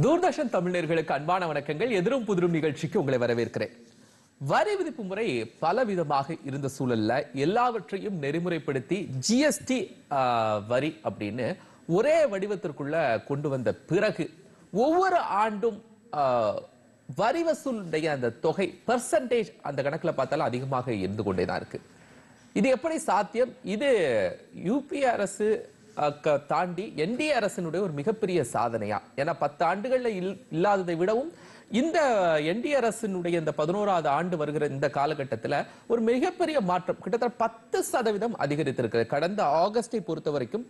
தூர்தர்ஷன் தமிழர்களுக்கு அன்பான வணக்கங்கள். எதிரும் புதிரும் நிகழ்ச்சிக்கு உங்களை வரவேற்கிறேன். வரி விதிப்பு முறை பலவிதமாக இருந்த சூழல்ல எல்லாவற்றையும் நெறிமுறைப்படுத்தி ஜிஎஸ்டி வரி அப்படின்னு ஒரே வடிவத்திற்குள்ள கொண்டு வந்த பிறகு ஒவ்வொரு ஆண்டும் வரி வசூலுடைய அந்த தொகை பெர்சன்டேஜ் அந்த கணக்குல பார்த்தாலும் அதிகமாக இருந்து கொண்டேதான் இருக்கு. இது எப்படி சாத்தியம்? இது யூபி அரசு தாண்டி என்டிஏ அரசினுடைய ஒரு மிகப்பெரிய சாதனையா? ஏன்னா 10 ஆண்டுகள்ல இல்லாததை விடவும் இந்த என்டிஏ அரசினுடைய இந்த 11வது ஆண்டு வருகிற இந்த காலகட்டத்தில் ஒரு மிகப்பெரிய மாற்றம், கிட்டத்தட்ட 10% அதிகரித்திருக்கிறது. கடந்த ஆகஸ்டை பொறுத்த வரைக்கும்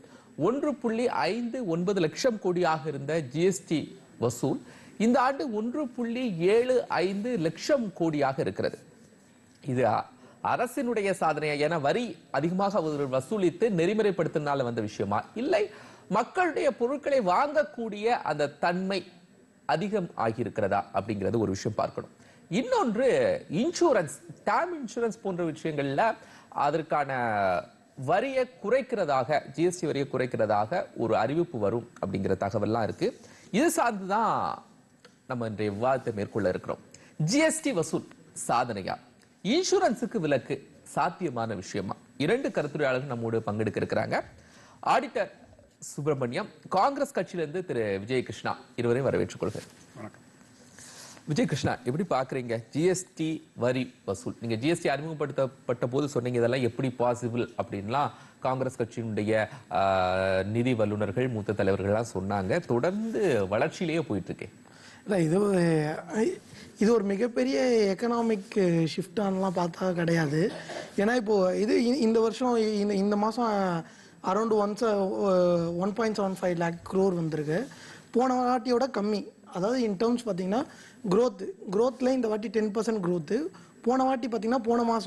1.59 லட்சம் கோடியாக இருந்த ஜிஎஸ்டி வசூல் இந்த ஆண்டு 1.75 லட்சம் கோடியாக இருக்கிறது. இது அரசினுடைய சாதனையா? ஏன்னா வரி அதிகமாக வசூலித்து நெறிமுறைப்படுத்தினால வந்த விஷயமா, இல்லை மக்களுடைய பொருட்களை வாங்கக்கூடிய அந்த தன்மை அதிகம் ஆகியிருக்கிறதா அப்படிங்கிறது ஒரு விஷயம் பார்க்கணும். இன்னொன்று இன்சூரன்ஸ், டேர்ம் இன்சூரன்ஸ் போன்ற விஷயங்கள்ல அதற்கான வரியை குறைக்கிறதாக, ஜிஎஸ்டி வரியை குறைக்கிறதாக ஒரு அறிவிப்பு வரும் அப்படிங்கிற தகவல்லாம் இருக்கு. இது சார்ந்துதான் நம்ம இன்றைய விவாதத்தை மேற்கொள்ள இருக்கிறோம். ஜிஎஸ்டி வசூல் சாதனையா, இன்சூரன்ஸுக்கு விலக்கு சாத்தியமான விஷயமா? 2 கருத்துரையாளர்கள் நம்மோடு பங்கெடுக்க இருக்கிறாங்க. ஆடிட்டர் சுப்பிரமணியம், காங்கிரஸ் கட்சியிலிருந்து திரு விஜயகிருஷ்ணா, இருவரையும் வரவேற்றுக் கொள்கிறேன். வணக்கம். விஜயகிருஷ்ணா, எப்படி பாக்குறீங்க ஜிஎஸ்டி வரி வசூல்? நீங்க ஜிஎஸ்டி அறிமுகப்படுத்தப்பட்ட போது சொன்னீங்க இதெல்லாம் எப்படி பாசிபிள் அப்படின்லாம் காங்கிரஸ் கட்சியினுடைய நிதி வல்லுநர்கள், மூத்த தலைவர்கள்லாம் சொன்னாங்க. தொடர்ந்து வளர்ச்சியிலேயே போயிட்டு இருக்கேன். இது ஒரு மிகப்பெரிய எக்கனாமிக் ஷிஃப்டானலாம் பார்த்தா கிடையாது. ஏன்னா இப்போது இந்த வருஷம் இந்த மாதம் அரௌண்ட் 1.75 lakh crore வந்திருக்கு. போன வாட்டியோட கம்மி. அதாவது இன் டேர்ம்ஸ் பார்த்தீங்கன்னா க்ரோத்தில் இந்த வாட்டி 10% க்ரோத்து. போன வாட்டி பார்த்தீங்கன்னா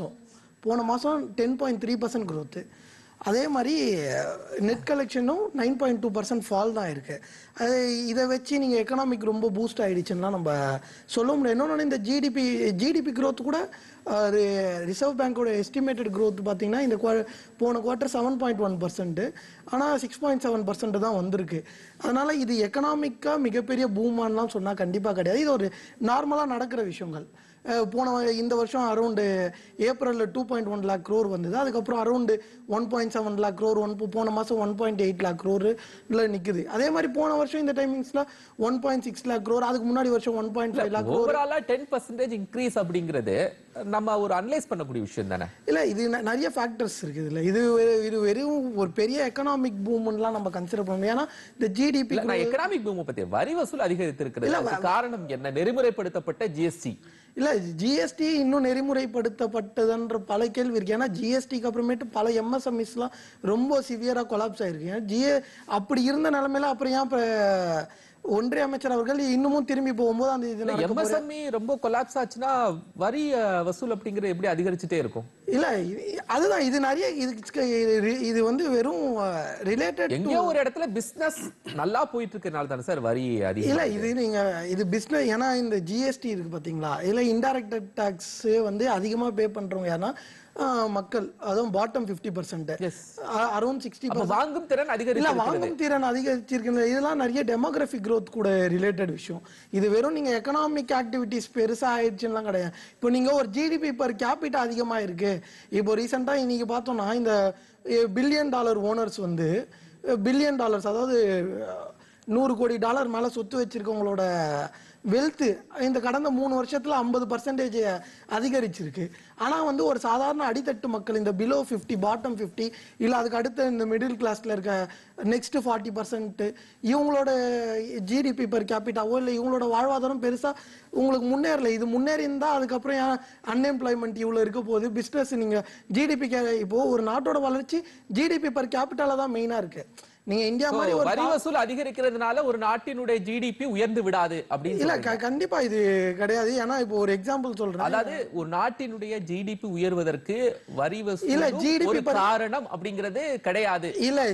போன மாதம் 10.3% க்ரோத்து. அதே மாதிரி நெட் கலெக்ஷனும் 9.2% ஃபால் தான் இருக்குது. இதை வச்சு நீங்கள் எக்கனாமிக் ரொம்ப பூஸ்ட் ஆகிடுச்சுன்னா நம்ம சொல்ல முடியாது. இன்னொன்று இந்த ஜிடிபி க்ரோத் கூட ரிசர்வ் பேங்கோட எஸ்டிமேட்டட் க்ரோத் பார்த்தீங்கன்னா இந்த போன குவார்ட்டர் 7.1%, ஆனால் 6.7% தான் வந்திருக்கு. அதனால் இது எக்கனாமிக்காக மிகப்பெரிய பூமானலாம் சொன்னால் கண்டிப்பாக கிடையாது. இது ஒரு நார்மலாக நடக்கிற விஷயங்கள். இந்த வருஷம் அரௌண்டு ஏப்ரலில் 2.1 lakh crore வந்தது. அதுக்கப்புறம் அரௌண்டு 1.7 lakh crore, போன மாதம் 1.8 lakh crore நிற்குது. அதே மாதிரி போன வருஷம் இந்த டைமிங்ஸில் 1.6 lakh crore, அதுக்கு முன்னாடி வருஷம் 1.5 lakh crore. ஓவராலா 10% இன்க்ரீஸ் அப்படிங்கிறது நம்ம ஒரு அனலைஸ் பண்ணக்கூடிய விஷயம் தானே? இல்லை, இது நிறைய ஃபேக்டர்ஸ் இருக்குது. இல்லை, இது வெறும் ஒரு பெரிய எக்கனாமிக் பூம்லாம் நம்ம கன்சிடர் பண்ண முடியும். ஏன்னா இந்த ஜிடிபி, எக்கனாமிக் பூம் பத்தி வரி வசூல் அதிகரித்திருக்கிறது காரணம் என்ன? நெறிமுறைப்படுத்தப்பட்ட ஜிஎஸ்டி இல்ல, ஜிஎஸ்டி இன்னும் நெறிமுறைப்படுத்தப்பட்டதுன்ற பல கேள்வி இருக்கு. ஏன்னா ஜிஎஸ்டிக்கு அப்புறமேட்டு பல எம்எஸ்எம்இஸ்லாம் ரொம்ப சிவியரா கொலாப்ஸ் ஆயிருக்கு. அப்படி இருந்த நிலைமையில அப்புறம் ஏன் ஒன்றிய அமைச்சர் அவர்கள் இன்னமும் திரும்பி போகும்போது அந்த இது எம்எஸ்எம்இ ரொம்ப கொலாப்ஸ் ஆச்சுன்னா வரி வசூல் அப்படிங்கிறது எப்படி அதிகரிச்சுட்டே இருக்கும்? இல்ல, அதுதான் இது நிறைய இது வந்து வெறும் ரிலேட்டட் எங்கேயோ ஒரு இடத்துல பிசினஸ் நல்லா போயிட்டு இருக்கனால தானே சார் வரி அதிகம். இல்ல, இது பிசினஸ். ஏன்னா இந்த ஜிஎஸ்டி இருக்கு பாத்தீங்களா, இல்ல இன்டைரக்ட் டாக்ஸ் வந்து அதிகமா பே பண்றவங்க யாருன்னா மக்கள், அதுவும் பாட்டம் 50%, அரௌண்ட் 60%. வாங்கும் திறன் அதிகரிச்சிருக்கு. இதெல்லாம் நிறைய டெமோகிராபிக் growth கூட ரிலேட்டட் விஷயம். இது வெறும் நீங்க எக்கனாமிக் ஆக்டிவிட்டிஸ் பெருசா ஆயிடுச்சுலாம் கிடையாது. இப்போ நீங்க ஒரு ஜிடிபி பர் கேபிட்டா அதிகமா இருக்கு. இப்போ ரீசெண்டா இன்னைக்கு பார்த்தோம்னா இந்த $1 billion ஓனர்ஸ் வந்து $1 billion, அதாவது $100 கோடி மேல சொத்து வச்சிருக்கவங்களோட வெல்த் இந்த கடந்த 3 வருஷத்துல 50% அதிகரிச்சிருக்கு. ஆனா வந்து ஒரு சாதாரண அடித்தட்டு மக்கள், இந்த பிலோ 50, பாட்டம் 50, இல்ல அதுக்கு அடுத்த இந்த மிடில் கிளாஸ்ல இருக்க நெக்ஸ்ட் 40%, இவங்களோட ஜிடிபி பர் கேபிட்டாவோ இல்லை இவங்களோட வாழ்வாதாரம் பெருசா உங்களுக்கு முன்னேறல. இது முன்னேறி இருந்தா அதுக்கப்புறம் அன்எம்ப்ளாய்மெண்ட் இவ்வளவு இருக்க போகுது. பிசினஸ், நீங்க ஜிடிபி, இப்போ ஒரு நாட்டோட வளர்ச்சி ஜிடிபி பர் கேபிட்டால தான் மெயினா இருக்கு. நீங்க இந்தியா மாதிரி ஒரு வரி வசூல் அதிகரிக்கிறதுனால ஒரு நாட்டினுடைய ஜிடிபி உயர்ந்து விடாது அப்படின்னு இல்ல, கண்டிப்பா இது கிடையாது. ஏன்னா இப்போ ஒரு எக்ஸாம்பிள் சொல்றேன். அதாவது ஒரு நாட்டினுடைய ஜிடிபி உயர்வதற்கு வரி வசூல் ஒரு காரணம் அப்படிங்கிறது கிடையாது. இல்ல,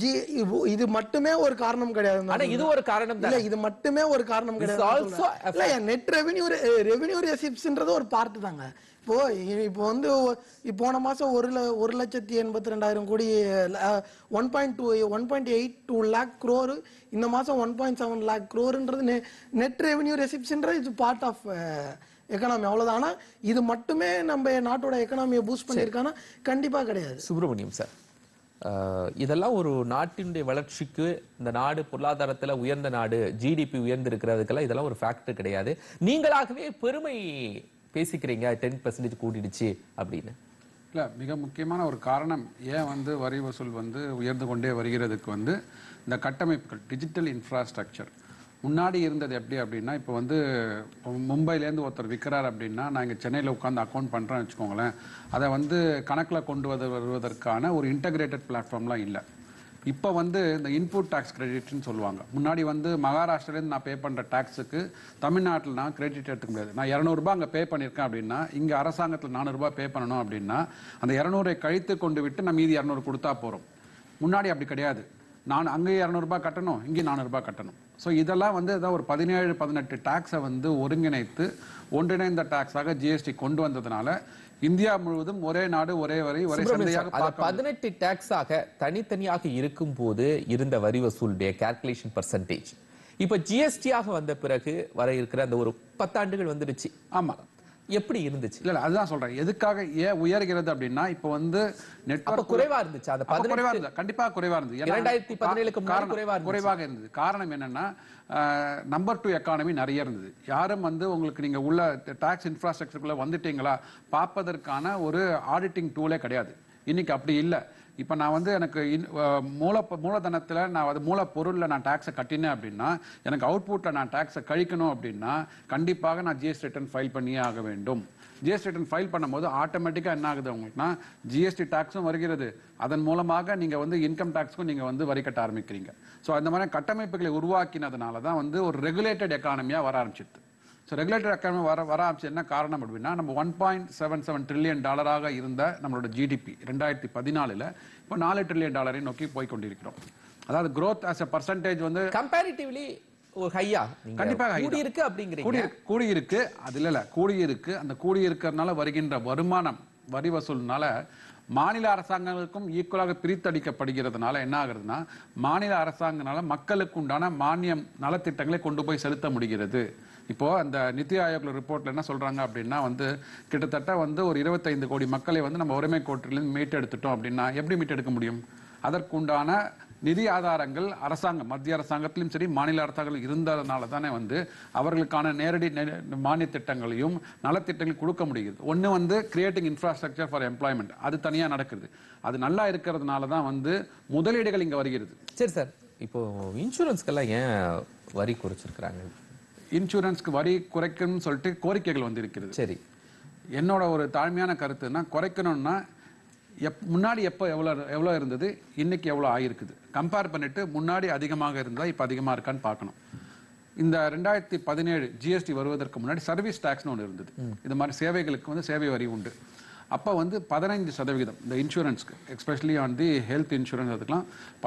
இது மட்டுமே ஒரு காரணம் கிடையாது. ஆனா இது ஒரு காரணம் தான். இல்ல, இது மட்டுமே ஒரு காரணம் கிடையாது. இல்ல, நெட் ரெவென்யூ ரெசிப்ட்ஸ்ன்றது ஒரு பார்ட் தாங்க. இப்போ போன மாசம் 1,82,200 கோடி 1.2 1.82 lakh crore, இந்த மாசம் 1.7 lakh crore-ன்றது நெட் ரெவென்யூ ரெசிப்ஷன்றது இட்ஸ் பார்ட் ஆஃப் எக்கனாமி, அவ்வளவுதான். ஆனா இது மட்டுமே நம்ம நாட்டோட எக்கனாமியை பூஸ்ட் பண்ணியிருக்கானா? கண்டிப்பா கிடையாது. சுப்பிரமணியம் சார், இதெல்லாம் ஒரு நாட்டினுடைய வளர்ச்சிக்கு, இந்த நாடு பொருளாதாரத்துல உயர்ந்த நாடு, ஜிடிபி உயர்ந்து இருக்கிறதுக்கெல்லாம் இதெல்லாம் ஒரு ஃபேக்டர் கிடையாது. நீங்களாகவே பெருமை பேசிக்கிறீங்க 10% கூட்டிடுச்சு அப்படின்னு. இல்லை, மிக முக்கியமான ஒரு காரணம் ஏன் வந்து வரி வசூல் வந்து உயர்ந்து கொண்டே வருகிறதுக்கு வந்து இந்த கட்டமைப்புகள், டிஜிட்டல் இன்ஃப்ராஸ்ட்ரக்சர். முன்னாடி இருந்தது எப்படி அப்படின்னா, இப்போ வந்து மும்பைலேருந்து ஒருத்தர் விற்கிறார் அப்படின்னா, நான் இங்கே சென்னையில் உட்காந்து அக்கௌண்ட் பண்ணுறேன்னு வச்சுக்கோங்களேன், அதை வந்து கணக்கில் கொண்டு வருவதற்கான ஒரு இன்டகிரேட்டட் பிளாட்ஃபார்ம்லாம் இல்லை. இப்போ வந்து இந்த இன்புட் டேக்ஸ் கிரெடிட்னு சொல்லுவாங்க. முன்னாடி வந்து மகாராஷ்டிராலேருந்து நான் பே பண்ணுற டேக்ஸுக்கு தமிழ்நாட்டில் நான் கிரெடிட் எடுத்துக்க முடியாது. நான் 200 ரூபாய் அங்கே பே பண்ணியிருக்கேன் அப்படின்னா, இங்கே அரசாங்கத்தில் 400 ரூபாய் பே பண்ணணும் அப்படின்னா, அந்த 200 கழித்து கொண்டு விட்டு நம்ம மீதி 200 கொடுத்தா போகிறோம். முன்னாடி அப்படி கிடையாது. நான் அங்கே 200 ரூபாய் கட்டணும், இங்கே 400 ரூபாய் கட்டணும். ஸோ இதெல்லாம் வந்து ஏதாவது ஒரு 17-18 டேக்ஸை வந்து ஒருங்கிணைத்து ஒன்றிணைந்த டேக்ஸாக ஜிஎஸ்டி கொண்டு வந்ததுனால இந்தியா முழுவதும் ஒரே நாடு ஒரே வரி ஒரே சந்தையாக 18 டேக்ஸாக தனித்தனியாக இருக்கும் போது இருந்த வரி வசூலுடைய கால்குலேஷன் பர்சன்டேஜ் இப்ப ஜிஎஸ்டியாக வந்த பிறகு வர இருக்கிற அந்த ஒரு 10 ஆண்டுகள் வந்துடுச்சு. ஆமா, எப்படி இருந்துச்சு? இல்ல அதுதான் சொல்றேன். எதுக்காக ஏன் உயர்கிறது அப்படின்னா, இப்போ வந்து நெட்வொர்க் குறைவா இருந்துச்சு. அந்த 18 குறைவா இருந்தது, கண்டிப்பா குறைவா இருந்தது. 2017க்கு முன்னாடி குறைவாக இருந்தது. காரணம் என்னன்னா, நம்பர் 2 எக்கானமி நிறைய இருந்தது. யாரும் வந்து உங்களுக்கு நீங்க உள்ள டாக்ஸ் இன்ஃப்ராஸ்ட்ரக்சருக்குள்ள வந்துட்டீங்களா பார்ப்பதற்கான ஒரு ஆடிட்டிங் டூலே கிடையாது. இன்னைக்கு அப்படி இல்லை. இப்போ நான் வந்து எனக்கு மூலதனத்தில் நான் அது மூலப்பொருளில் நான் டேக்ஸை கட்டினேன் அப்படின்னா, எனக்கு அவுட்புட்டில் நான் டேக்ஸை கழிக்கணும் அப்படின்னா கண்டிப்பாக நான் ஜிஎஸ்டி ரிட்டர்ன் ஃபைல் பண்ணியே ஆக வேண்டும். ஜிஎஸ்டி ரிட்டர்ன் ஃபைல் பண்ணும்போது ஆட்டோமேட்டிக்காக என்ன ஆகுது உங்களுக்குன்னா, ஜிஎஸ்டி டேக்ஸும் வருகிறது, அதன் மூலமாக நீங்கள் வந்து இன்கம் டேக்ஸ்க்கும் நீங்கள் வந்து வரி கட்ட ஆரம்பிக்கிறீங்க. ஸோ அந்த மாதிரி கட்டமைப்புகளை உருவாக்கினதுனால தான் வந்து ஒரு ரெகுலேட்டட் எக்கானமியாக வர ஆரம்பிச்சிது. ஸோ ரெகுலேட்டட் எக்கானமி வர ஆரம்பிச்சு என்ன காரணம் அப்படின்னா, நம்ம $1.77 ட்ரில்லியன் இருந்த நம்மளோட ஜிடிபி 2014 இப்போ $4 ட்ரில்லியன் நோக்கி போய் கொண்டிருக்கிறோம். அதாவது growth as a percentage வந்து கம்பேரிட்டிவ்லி ஒரு ஹையா கண்டிப்பாக கூடி இருக்கு அப்படிங்கிறீங்க. கூடி இருக்கு, அது இல்ல கூடி இருக்கு. அந்த கூடி இருக்கிறதுனால வருகின்ற வருமானம் வரி வசூல்னால மாநில அரசாங்கங்களுக்கும் ஈக்குவலாக பிரித்தடிக்கப்படுகிறதுனால என்ன ஆகுறதுன்னா, மாநில அரசாங்கனால மக்களுக்கு உண்டான மானியம் நலத்திட்டங்களை கொண்டு போய் செலுத்த முடிகிறது. இப்போ அந்த நிதி ஆயோக்ல ரிப்போர்ட்ல என்ன சொல்றாங்க அப்படின்னா, வந்து கிட்டத்தட்ட வந்து ஒரு 25 கோடி மக்களை வந்து நம்ம உரிமை கோட்டிலிருந்து மீட்டெடுத்துட்டோம் அப்படின்னா எப்படி மீட்டெடுக்க முடியும்? அதற்குண்டான நிதி ஆதாரங்கள் அரசாங்கம், மத்திய அரசாங்கத்திலும் சரி மாநில அரசாங்கம் இருந்ததுனால தானே வந்து அவர்களுக்கான நேரடி மானிய திட்டங்களையும் நலத்திட்டங்களையும் கொடுக்க முடிகிறது. ஒன்று வந்து கிரியேட்டிங் இன்ஃப்ராஸ்ட்ரக்சர் ஃபார் எம்ப்ளாய்மெண்ட், அது தனியாக நடக்குது. அது நல்லா இருக்கிறதுனால தான் வந்து முதலீடுகள் இங்கே வருகிறது. சரி சார், இப்போ இன்சூரன்ஸ்க்கெல்லாம் ஏன் வரி குறைச்சிருக்கிறாங்க? இன்சூரன்ஸ்க்கு வரி குறைக்கணும்னு சொல்லிட்டு கோரிக்கைகள் வந்து இருக்கிறது. சரி, என்னோட ஒரு தாழ்மையான கருத்துன்னா, குறைக்கணும்னா முன்னாடி எப்போ எவ்வளோ இருந்தது, இன்னைக்கு எவ்வளோ ஆகிருக்குது கம்பேர் பண்ணிட்டு முன்னாடி அதிகமாக இருந்தால் இப்போ அதிகமாக இருக்கான்னு பார்க்கணும். இந்த 2017 ஜிஎஸ்டி வருவதற்கு முன்னாடி சர்வீஸ் டேக்ஸ்னு ஒன்று இருந்தது. இது மாதிரி சேவைகளுக்கு வந்து சேவை வரி உண்டு. அப்போ வந்து 15% இந்த இன்சூரன்ஸ்க்கு, especially on the health insurance, அதுக்கெலாம்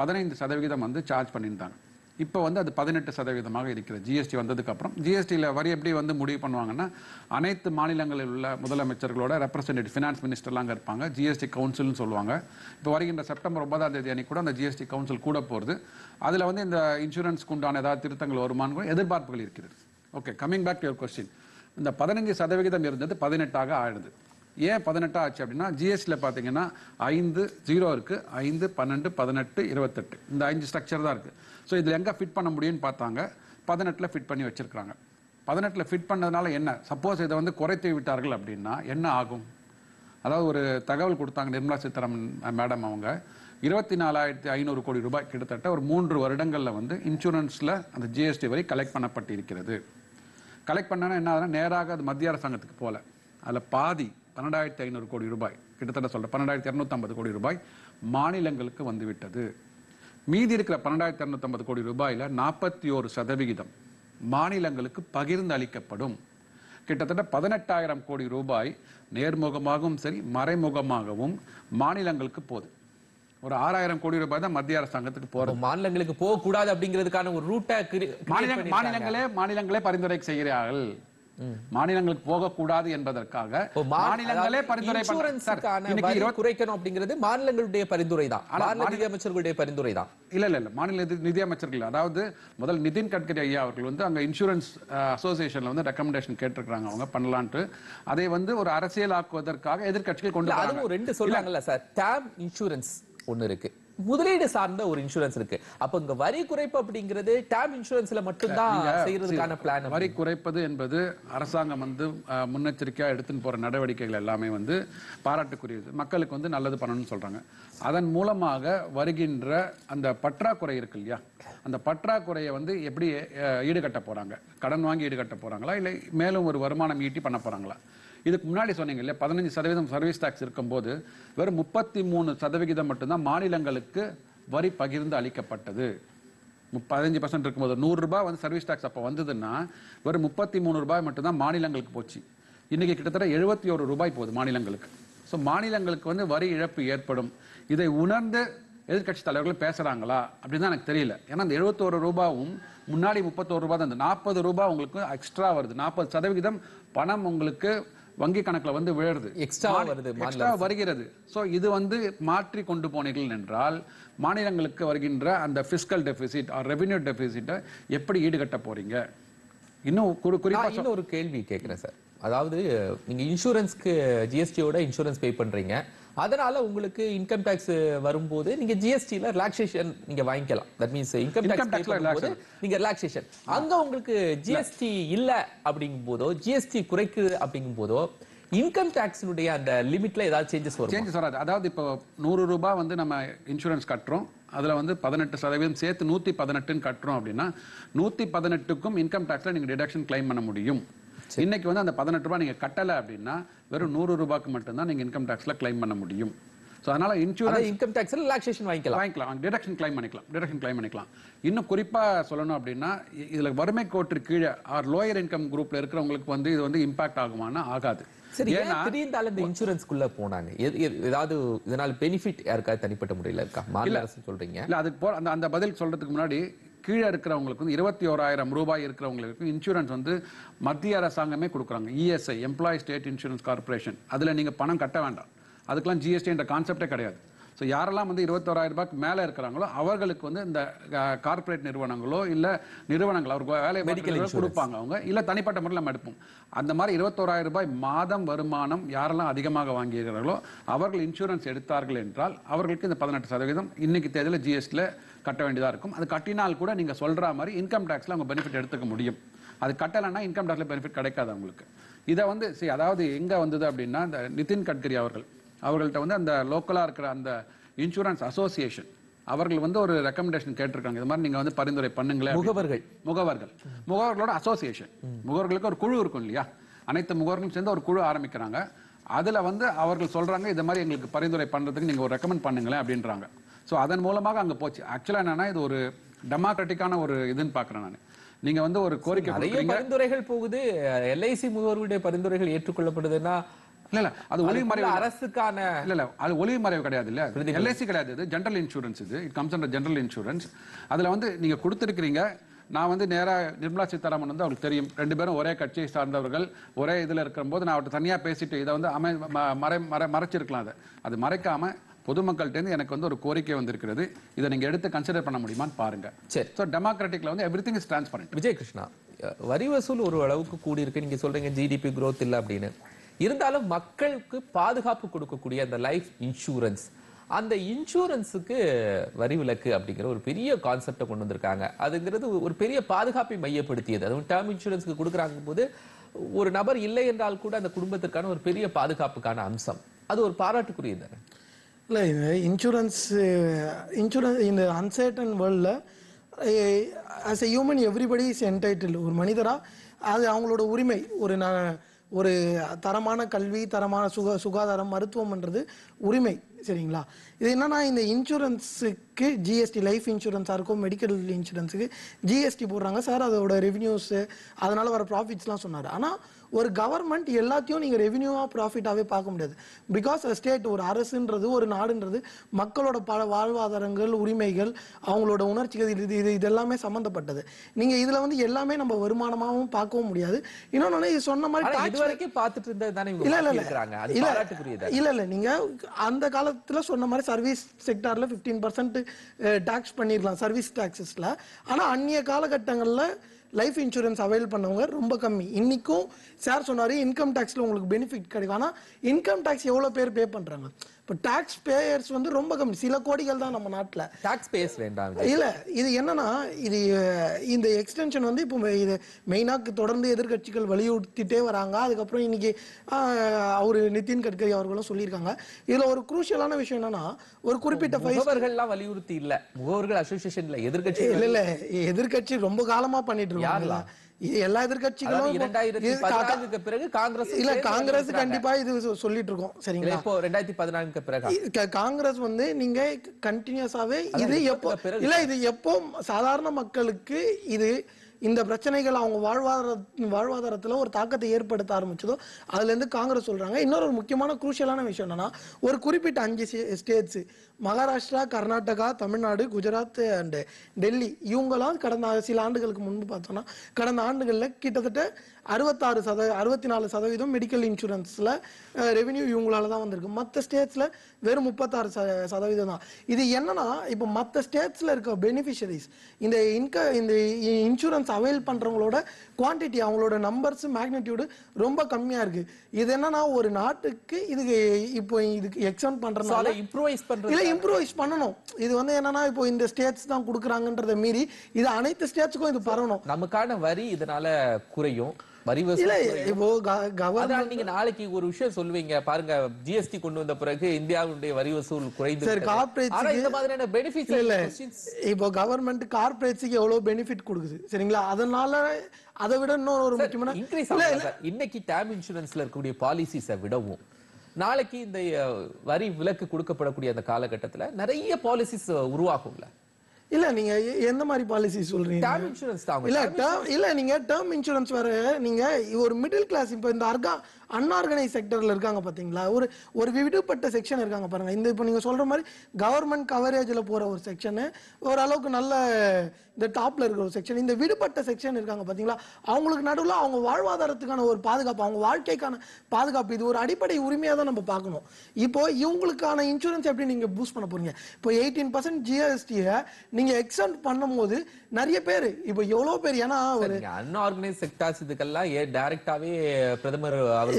15% வந்து சார்ஜ் பண்ணியிருந்தாங்க. இப்போ வந்து அது 18% இருக்கிறது ஜிஎஸ்டி வந்ததுக்கு அப்புறம். ஜிஎஸ்டியில் வரி எப்படி வந்து முடிவு பண்ணுவாங்கன்னா, அனைத்து மாநிலங்களில் உள்ள முதலமைச்சர்களோட ரெப்ரசன்டேட்டிவ் ஃபினான்ஸ் மினிஸ்டர்லாம் அங்கே இருப்பாங்க. ஜிஎஸ்டி கவுன்சில்னு சொல்லுவாங்க. இப்போ வருகின்ற செப்டம்பர் 9ஆம் தேதி அன்னைக்கு கூட அந்த ஜிஎஸ்டி கவுன்சில் கூட போகிறது. அதில் வந்து இந்த இன்சூரன்ஸ்க்கு உண்டான ஏதாவது திருத்தங்கள் வருமானு கூட எதிர்பார்ப்புகள் இருக்கிறது. Okay, coming back to your question. இந்த 15% இருந்தது 18 ஆயிடுது. ஏன் 18 ஆச்சு அப்படின்னா, ஜிஎஸ்டியில் பார்த்தீங்கன்னா 5 0 இருக்குது, 5, 12, 18, 28 இந்த 5 ஸ்ட்ரக்சர் தான் இருக்குது. ஸோ இதில் எங்கே ஃபிட் பண்ண முடியும்னு பார்த்தாங்க, 18 ஃபிட் பண்ணி வச்சிருக்காங்க. 18 ஃபிட் பண்ணதுனால என்ன, சப்போஸ் இதை வந்து குறைத்து விட்டார்கள் அப்படின்னா என்ன ஆகும்? அதாவது ஒரு தகவல் கொடுத்தாங்க நிர்மலா சீதாராமன் மேடம். அவங்க 24,500 கோடி ரூபாய், கிட்டத்தட்ட ஒரு 3 வருடங்களில் வந்து இன்சூரன்ஸில் அந்த ஜிஎஸ்டி வரி கலெக்ட் பண்ணப்பட்டு இருக்கிறது. கலெக்ட் பண்ணனா என்ன ஆகுதுன்னா, நேராக அது மத்திய அரசாங்கத்துக்கு போகல. அதில் பாதி 12,500 கோடி ரூபாய், கிட்டத்தட்ட சொல்ற 12,250 கோடி ரூபாய் மாநிலங்களுக்கு வந்துவிட்டது. மீதி இருக்கிற 12,250 கோடி ரூபாயில 41% மாநிலங்களுக்கு பகிர்ந்து அளிக்கப்படும். கிட்டத்தட்ட 18,000 கோடி ரூபாய் நேர்முகமாகவும் சரி மறைமுகமாகவும் மாநிலங்களுக்கு போகுது. ஒரு 6,000 கோடி ரூபாய் தான் மத்திய அரசாங்கத்துக்கு போறது. மாநிலங்களுக்கு போக கூடாது அப்படிங்கிறதுக்கான ஒரு ரூட்டை மாநிலங்களே பரிந்துரை செய்கிறார்கள். மாநிலங்களுக்கு போகக்கூடாது என்பதற்காக மாநிலங்களே பரிந்துரை குறைக்கணும் அப்படிங்கிறது மாநிலங்களுடைய பரிந்துரை தான், மாநில நிதியமைச்சர்களுடைய பரிந்துரை தான். இல்ல மாநில நிதியமைச்சர்கள், அதாவது முதல் நிதின் கட்கரி ஐயா அவர்கள் வந்து அங்க இன்சூரன்ஸ் அசோசியேஷன்ல வந்து ரெக்கமெண்டேஷன் கேட்டிருக்காங்க அவங்க பண்ணலான்ட்டு. அதை வந்து ஒரு அரசியல் ஆக்குவதற்காக எதிர்க்கட்சிகள் கொண்டு அதுவும் ரெண்டு சொல்றாங்கல்ல சார், டேர்ம் இன்சூரன்ஸ் ஒன்னு இருக்கு, முதலீடு சார்ந்த ஒரு இன்சூரன்ஸ் இருக்கு. அப்ப இங்க வரி குறைப்பு அப்படிங்கிறது டேர்ம் இன்சூரன்ஸ்ல மட்டும் தான் செய்யறதுக்கான பிளான். வரி குறைப்பது என்பது அரசாங்கம் வந்து முன்னெச்சரிக்கையா எடுத்துன்னு போற நடவடிக்கைகள் எல்லாமே வந்து பாராட்டுக்குரியது. மக்களுக்கு வந்து நல்லது பண்ணணும்னு சொல்றாங்க. அதன் மூலமாக வருகின்ற அந்த பற்றாக்குறை இருக்கு இல்லையா, அந்த பற்றாக்குறையை வந்து எப்படி ஈடுகட்ட போறாங்க? கடன் வாங்கி ஈடுகட்ட போறாங்களா, இல்லை மேலும் ஒரு வருமானம் ஈட்டி பண்ண போறாங்களா? இதுக்கு முன்னாடி சொன்னீங்க இல்லையா, 15% சர்வீஸ் டாக்ஸ் இருக்கும்போது வெறும் 33% மட்டும்தான் மாநிலங்களுக்கு வரி பகிர்ந்து அளிக்கப்பட்டது. 15% இருக்கும்போது 100 ரூபாய் வந்து சர்வீஸ் டாக்ஸ் அப்போ வந்ததுன்னா வெறும் 33 ரூபாய் மட்டும்தான் மாநிலங்களுக்கு போச்சு. இன்னைக்கு கிட்டத்தட்ட 71 ரூபாய் போகுது மாநிலங்களுக்கு. ஸோ மாநிலங்களுக்கு வந்து வரி இழப்பு ஏற்படும். இதை உணர்ந்து எதிர்கட்சி தலைவர்கள் பேசுறாங்களா அப்படின்னு தான் எனக்கு தெரியல. ஏன்னா அந்த 71 ரூபாயும் முன்னாடி 31 ரூபாய் தான், 40 ரூபாய் உங்களுக்கு எக்ஸ்ட்ரா வருது. 40% பணம் உங்களுக்கு வங்கி கணக்கில் வந்து விழுறது, எக்ஸ்ட்ரா வருகிறது. ஸோ இது வந்து மாற்றி கொண்டு போனீர்கள் என்றால் மாநிலங்களுக்கு வருகின்ற அந்த பிஸ்கல் டெபிசிட் ரெவென்யூ டெபிசிட்டை எப்படி ஈடுகட்ட போறீங்க? இன்னும் ஒரு கேள்வி கேட்கிறேன் சார். அதாவது நீங்க இன்சூரன்ஸ்க்கு ஜிஎஸ்டியோட இன்சூரன்ஸ் பே பண்றீங்க, அதனால உங்களுக்கு இன்கம் டாக்ஸ் வரும்போது நீங்க ஜிஎஸ்டில ரிலாக்ஸேஷன் நீங்க வாங்கிக்கலாம். தட் மீன்ஸ் இன்கம் டாக்ஸ் வரும்போது நீங்க ரிலாக்ஸேஷன். அங்க உங்களுக்கு ஜிஎஸ்டி இல்ல அப்படிங்கும் போதோ, ஜிஎஸ்டி குறைக்குது அப்படிங்கும் போதோ இன்கம் டாக்ஸினுடைய அந்த லிமிட்ல ஏதாவது சேஞ்சஸ் வராது. அதாவது இப்போ 100 ரூபாய் வந்து நம்ம இன்சூரன்ஸ் கட்டுறோம், அதுல வந்து 18% சேர்த்து 118 கட்டுறோம் அப்படின்னா 118க்கும் இன்கம் டாக்ஸ்ல நீங்க டிடக்ஷன் கிளைம் பண்ண முடியும். இன்னைக்கு வந்து அந்த 18 ரூபாய் நீங்க கட்டல அப்படின்னா வெறும் 100 ரூபாய்க்கு மட்டும் தான் நீங்க இன்கம் டாக்ஸ்ல கிளைம் பண்ண முடியும். சோ அதனால இன்சூரன்ஸ் இன்கம் டாக்ஸ்ல ரிலாக்ஸேஷன் வாங்கிக்கலாம், டிடக்ஷன் கிளைம் பண்ணிக்கலாம். இன்னும் குறிப்பா சொல்லணும் அப்படின்னா இதுல வறுமை கோட்டு கீழே ஆர் லோயர் இன்கம் குரூப்ல இருக்கிறவங்களுக்கு வந்து இது வந்து இம்பாக்ட் ஆகுமானா ஆகாது. சரி, ஏன்னா திடீர்னு இந்த இன்சூரன்ஸ்க்குள்ள போனாங்க, ஏதாவது இதனால பெனிஃபிட் யாருக்காவது தனிப்பட்ட முறையில் இருக்கா? மாநில அரசு சொல்றீங்க இல்ல, அதுக்கு அந்த பதில் சொல்றதுக்கு முன்னாடி கீழே இருக்கிறவங்களுக்கு வந்து 21,000 ரூபாய் இருக்கிறவங்களுக்கு இன்சூரன்ஸ் வந்து மத்திய அரசாங்கமே கொடுக்குறாங்க. ESI, employee state insurance corporation. அதுல நீங்க பணம் கட்ட வேண்டாம், அதுக்கெல்லாம் ஜிஎஸ்டி என்ற கான்செப்டே கிடையாது. ஸோ யாரெல்லாம் வந்து 21,000 ரூபாய்க்கு மேலே இருக்கிறாங்களோ அவர்களுக்கு வந்து இந்த கார்பரேட் நிறுவனங்களோ இல்லை நிறுவனங்கள் அவருக்கு வேலை கொடுப்பாங்க அவங்க, இல்லை தனிப்பட்ட முறையில் நம்ம எடுப்போம். அந்த மாதிரி 21,000 ரூபாய் மாதம் வருமானம் யாரெல்லாம் அதிகமாக வாங்கியிருக்கிறார்களோ அவர்கள் இன்சூரன்ஸ் எடுத்தார்கள் என்றால் அவர்களுக்கு இந்த 18% இன்னைக்கு தேதியில் ஜிஎஸ்டியில் கட்ட வேண்டியதாக இருக்கும். அது கட்டினால் கூட நீங்கள் சொல்கிற மாதிரி இன்கம் டேக்ஸில் அவங்க பெனிஃபிட் எடுத்துக்க முடியும். அது கட்டலைன்னா இன்கம் டேக்ஸில் பெனிஃபிட் கிடைக்காது அவங்களுக்கு. இதை வந்து அதாவது எங்கே வந்தது அப்படின்னா இந்த நிதின் கட்கரி அவர்கள்ட்ட வந்து அந்த லோக்கலாக இருக்கிற அந்த இன்சூரன்ஸ் அசோசியேஷன் அவர்கள் வந்து ஒரு ரெக்கமெண்டேஷன் கேட்டிருக்காங்க. இது மாதிரி நீங்க வந்து பரிந்துரை பண்ணுங்களேன். முகவர்களோட அசோசியேஷன், முகவர்களுக்கு ஒரு குழு இருக்கும் இல்லையா, அனைத்து முகவர்களும் சேர்ந்து ஒரு குழு ஆரம்பிக்கிறாங்க. அதுல வந்து அவர்கள் சொல்றாங்க இது மாதிரி எங்களுக்கு பரிந்துரை பண்றதுக்கு நீங்க ஒரு ரெக்கமெண்ட் பண்ணுங்களேன் அப்படின்றாங்க. ஸோ அதன் மூலமாக அங்க போச்சு. ஆக்சுவலா என்னன்னா இது ஒரு டெமோக்ராட்டிக்கான ஒரு இதுன்னு பாக்குறேன் நான். நீங்க வந்து ஒரு கோரிக்கை பரிந்துரைகள் போகுது, எல்ஐசி முகவர்களுடைய பரிந்துரைகள் ஏற்றுக்கொள்ளப்படுதுன்னா இல்ல அது ஒளிமறைவு அரசுக்கான இல்ல அது ஒளிமறைவு கிடையாது இல்ல, எல்ஐசி கிடையாது, இது ஜெனரல் இன்சூரன்ஸ். இது it comes under general insurance. அதுல வந்து நீங்க கொடுத்துருக்கீங்க. நான் வந்து நேரா நிர்மலா சீதாராமன் வந்து அவருக்கு தெரியும், 2 பேரும் ஒரே கட்சியை சார்ந்தவர்கள், ஒரே இதுல இருக்கும்போது நான் அவர்கிட்ட தனியா பேசிட்டு இதை வந்து மறைச்சிருக்கலாம். அது மறைக்காம பொதுமக்கள்கிட்ட எனக்கு வந்து ஒரு கோரிக்கை வந்திருக்கிறது, இதை நீங்க எடுத்து கன்சிடர் பண்ண முடியுமான்னு பாருங்க. சரி, ஸோ டெமோக்ராட்டிக்ல வந்து everything is transparent. Vijay Krishna, வரி வசூல் ஒரு அளவுக்கு கூடி இருக்கு, நீங்க சொல்றீங்க ஜிடிபி growth இல்லை அப்படின்னு. இருந்தாலும் மக்களுக்கு பாதுகாப்பு கொடுக்கக்கூடிய அந்த லைஃப் இன்சூரன்ஸ், அந்த இன்சூரன்ஸுக்கு வரி விலக்கு அப்படிங்கிற ஒரு பெரிய கான்செப்டை கொண்டு வந்திருக்காங்க. அதுங்கிறது ஒரு பெரிய பாதுகாப்பை மையப்படுத்தியது. அதுவும் டேர்ம் இன்சூரன்ஸுக்கு கொடுக்குறாங்க போது ஒரு நபர் இல்லை என்றால் கூட அந்த குடும்பத்திற்கான ஒரு பெரிய பாதுகாப்புக்கான அம்சம், அது ஒரு பாராட்டுக்குரியது. இல்லை, இந்த இன்சூரன்ஸ் இந்த அன்சர்டன் வேர்ல்டில் as a human everybody is entitle. ஒரு மனிதராக அது அவங்களோட உரிமை. ஒரு தரமான கல்வி, தரமான சுகாதாரம், மருத்துவம்ன்றது உரிமை. சரிங்களா? இது என்னன்னா இந்த இன்சூரன்ஸுக்கு ஜிஎஸ்டி, லைஃப் இன்சூரன்ஸாக இருக்கும், மெடிக்கல் இன்சூரன்ஸுக்கு ஜிஎஸ்டி போடுறாங்க சார். அதோட ரெவன்யூஸு அதனால வர ப்ராஃபிட்ஸ்லாம் சொன்னார். ஆனால் ஒரு கவர்மெண்ட் எல்லாத்தையும் நீங்கள் ரெவன்யூவாக ப்ராஃபிட்டாகவே பார்க்க முடியாது. பிகாஸ் ஸ்டேட், ஒரு அரசுன்றது, ஒரு நாடுன்றது மக்களோட பல வாழ்வாதாரங்கள், உரிமைகள், அவங்களோட உணர்ச்சிகள், இது எல்லாமே சம்மந்தப்பட்டது. நீங்கள் இதில் வந்து எல்லாமே நம்ம வருமானமாகவும் பார்க்கவும் முடியாது. இன்னொன்று இது சொன்ன மாதிரி இதுவரைக்கும் பார்த்துட்டு இருந்தது தானே இல்ல நீங்க அந்த காலத்துல சொன்ன மாதிரி சர்வீஸ் செக்டார்ல 15% டாக்ஸ் பண்ணிடலாம் சர்வீஸ் டாக்ஸஸ்ல. ஆனா அந்நிய காலகட்டங்கள்ல லைஃப் இன்சூரன்ஸ் அவைல் பண்ணவங்க ரொம்ப கம்மி. இன்னைக்கும் சார் சொன்னாரு இன்கம் டாக்ஸ்ல உங்களுக்கு பெனிஃபிட் கிடைக்கும். ஆனா இன்கம் டாக்ஸ் எவ்வளவு பேர் பே பண்றாங்க? இப்போ டாக்ஸ் பேயர்ஸ் வந்து ரொம்ப கம்மி, சில கோடிகள் தான் நம்ம நாட்டில். டாக்ஸ் பேயர்ஸ் வேண்டாம். இல்லை, இது என்னன்னா இது இந்த எக்ஸ்டென்ஷன் வந்து இப்போ இது மெயினாக தொடர்ந்து எதிர்கட்சிகள் வலியுறுத்திட்டே வராங்க. அதுக்கப்புறம் இன்னைக்கு அவரு நிதின் கட்கரி அவர்களும் சொல்லியிருக்காங்க. இதுல ஒரு குரூஷியலான விஷயம் என்னன்னா, ஒரு குறிப்பிட்ட முகவர்கள்லாம் வலியுறுத்தி இல்ல, முகவர்கள் அசோசியேஷன்ல எதிர்கட்சி இல்ல எதிர்கட்சி ரொம்ப காலமா பண்ணிட்டு இருக்காங்க. எல்லா எதிர்கட்சிகளும் 2014க்கு பிறகு காங்கிரஸ் இல்ல காங்கிரஸ் கண்டிப்பா இது சொல்லிட்டு இருக்கோம் சரிங்களா. இப்போ 2014க்கு பிறகு காங்கிரஸ் வந்து நீங்க கண்டினியூஸாவே இது எப்போ இல்ல இது எப்போ சாதாரண மக்களுக்கு இது இந்த பிரச்சனைகள் அவங்க வாழ்வாதாரத்துல ஒரு தாக்கத்தை ஏற்படுத்த ஆரம்பிச்சதோ அதுல இருந்து காங்கிரஸ் சொல்றாங்க. இன்னொரு முக்கியமான குரூஷியலான விஷயம் என்னன்னா, ஒரு குறிப்பிட்ட 5 ஸ்டேட்ஸ் மகாராஷ்டிரா, கர்நாடகா, தமிழ்நாடு, குஜராத் அண்ட் டெல்லி இவங்கெல்லாம் கடந்த சில ஆண்டுகளுக்கு முன்பு பார்த்தோம்னா கடந்த ஆண்டுகள்ல கிட்டத்தட்ட 64% மெடிக்கல் இன்சூரன்ஸ்ல ரெவென்யூ இவங்களால தான் வந்திருக்கு. மற்ற ஸ்டேட்ஸ்ல வெறும் 36% தான். இது என்னன்னா, இப்போ மற்ற ஸ்டேட்ஸ்ல இருக்க பெனிஃபிஷரிஸ் இந்த இன்சூரன்ஸ் அவைல் பண்றவங்களோட குவான்டிட்டி, அவங்களோட நம்பர்ஸ், மேக்னிடியூடு ரொம்ப கம்மியா இருக்கு. இது என்னன்னா, ஒரு நாட்டுக்கு இதுக்கு இப்போ இதுக்கு எக்ஸ்டெண்ட் பண்றதுனால இம்ப்ரூவைஸ் பண்ணணும். இது வந்து என்னன்னா, இப்போ இந்த ஸ்டேட்ஸ் தான் கொடுக்குறாங்கன்றதை மீறி இது அனைத்து ஸ்டேட்ஸ்க்கும் இது பரவணும். நமக்கான வரி இதனால குறையும். நீங்க நாளைக்கு ஒரு விஷயம் சொல்லுவீங்க பாருங்க, ஜிஎஸ்டி கொண்டு வந்த பிறகு இந்தியாவுடைய வரி வசூல் குறைந்து. இப்போ கவர்மெண்ட் கார்பரேட்ஸ்க்கு எவ்வளவு பெனிஃபிட் கொடுக்குது சரிங்களா. அதனால அதை விட இன்னொரு முக்கியமான இன்னைக்கு டேர்ம் இன்சூரன்ஸ்ல இருக்கக்கூடிய பாலிசிஸை விடவும் நாளைக்கு இந்த வரி விலக்கு கொடுக்கப்படக்கூடிய அந்த காலகட்டத்துல நிறைய பாலிசிஸ் உருவாகும்ல. இல்ல நீங்க எந்த மாதிரி பாலிசி சொல்றீங்க? டேர்ம் இன்சூரன்ஸ் தான். இல்ல நீங்க டேர்ம் இன்சூரன்ஸ் வேற. நீங்க ஒரு மிடில் கிளாஸ், இப்போ இந்த அன்ஆர்கனைஸ் செக்டர்ல இருக்காங்க பாத்தீங்களா, ஒரு விடுபட்ட செக்ஷன் இருக்காங்க பாருங்க. இந்த இப்போ நீங்க சொல்ற மாதிரி கவர்மெண்ட் கவரேஜ்ல போற ஒரு செக்ஷன், ஓரளவுக்கு நல்ல இந்த டாப்ல இருக்கிற ஒரு செக்ஷன், இந்த விடுபட்ட செக்ஷன் இருக்காங்க பாத்தீங்களா, அவங்களுக்கு நடுவில் அவங்க வாழ்வாதாரத்துக்கான ஒரு பாதுகாப்பு, அவங்க வாழ்க்கைக்கான பாதுகாப்பு, இது ஒரு அடிப்படை உரிமையா தான் நம்ம பார்க்கணும். இப்போ இவங்களுக்கான இன்சூரன்ஸ் எப்படி நீங்க பூஸ்ட் பண்ண போறீங்க? இப்போ 18% ஜிஎஸ்டியை நீங்க எக்ஸ்டெண்ட் பண்ணும்போது நிறைய பேர் இப்போ எவ்வளவு பேர், ஏன்னா ஒரு அன்ஆர்கனைஸ் செக்டார்ஸ் இதுக்கெல்லாம் டைரக்டாவே பிரதமர் அவர்கள்